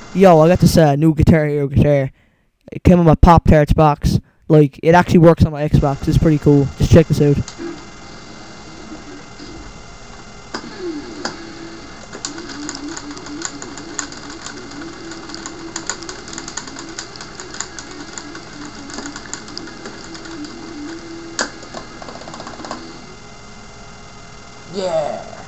Yo, I got this new Guitar Hero guitar. It came in my Pop Tarts box. Like, it actually works on my Xbox. It's pretty cool. Just check this out. Yeah.